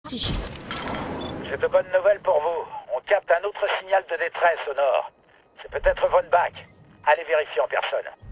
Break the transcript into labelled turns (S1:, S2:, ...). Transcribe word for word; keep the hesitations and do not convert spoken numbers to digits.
S1: parti.
S2: J'ai de bonnes nouvelles pour vous. On capte un autre signal de détresse au nord. C'est peut-être Von Bach. Allez vérifier en personne.